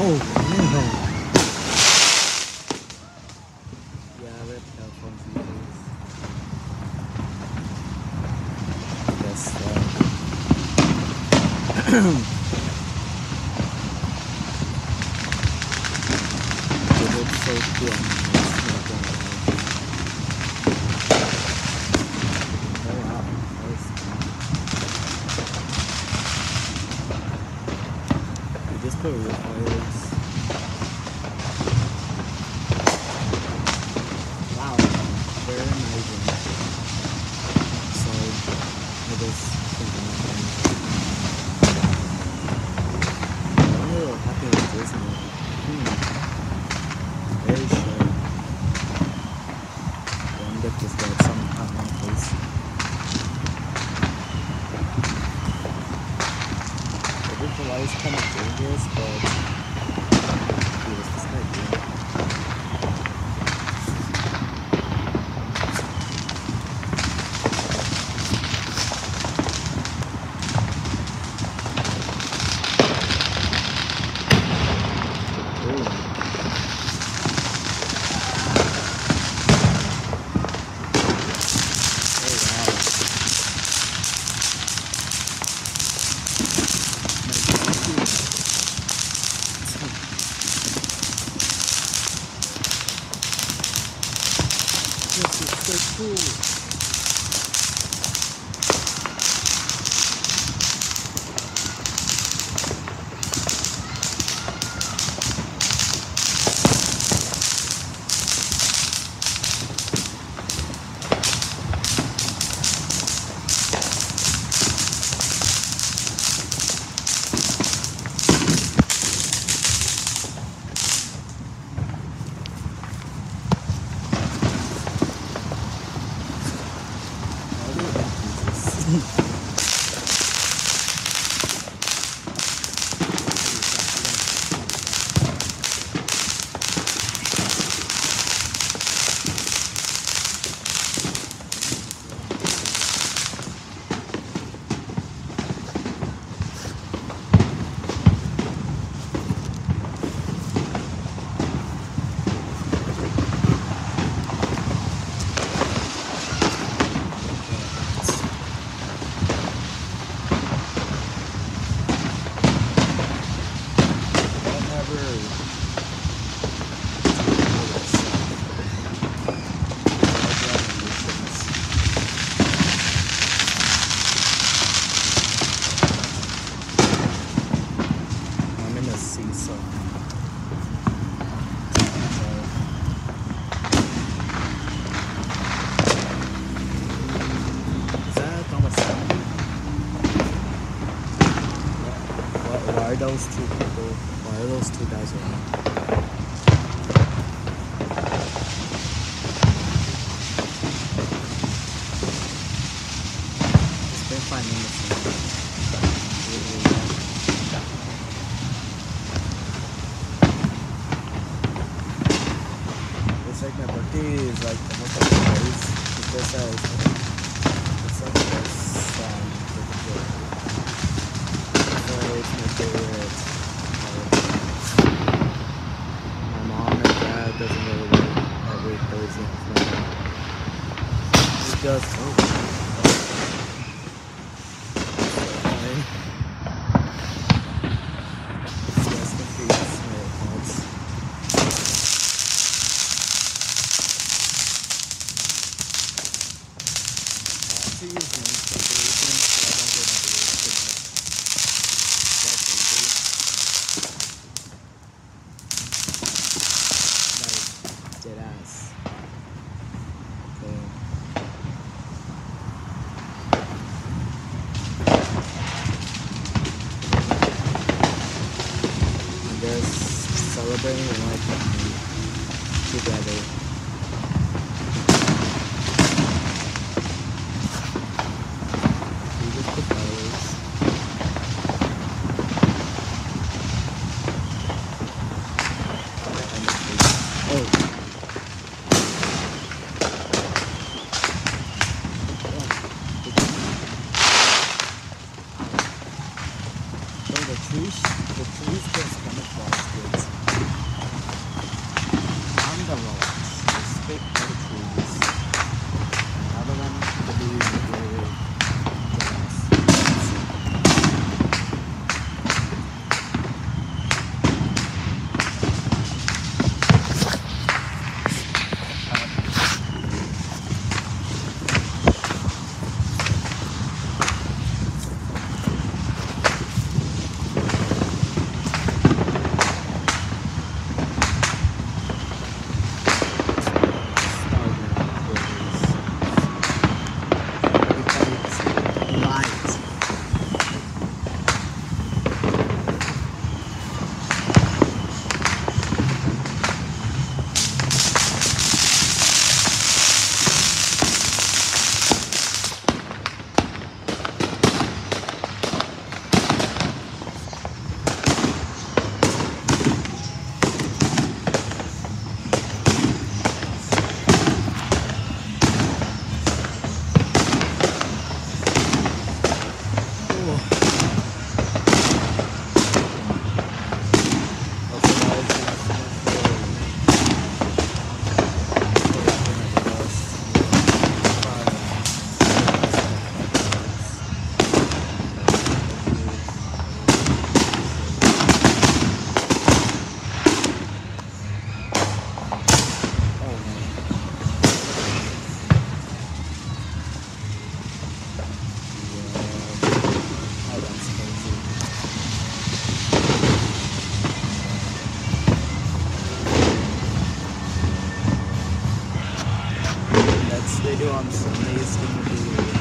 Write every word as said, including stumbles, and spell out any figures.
Oh, no. Yeah, I ripped out from videos. Guess that. It looks so cool. It's not gonna lie. Oh wow, that was cool. We just put real fires. Wow, very amazing. So, I just think I'm I wonder what happened with this one. Hmm. Very sure. One that just got some out my face. The virtual light is kind of dangerous, but it was this guy doing? This is so cool. Why are those two people, why are those two guys around? It's been five minutes now. It's like my birthday is like almost like two days because I was it's like this um it's my favorite. My mom and dad doesn't really work every Thursday. It's just oh. Just in case my thoughts. I have to use my calculation so I don't get my weight too much. Dead ass. Okay. I'm just celebrating life together. We just put flowers. Oh. The trees, the trees just come across it. video on Sunday is going to be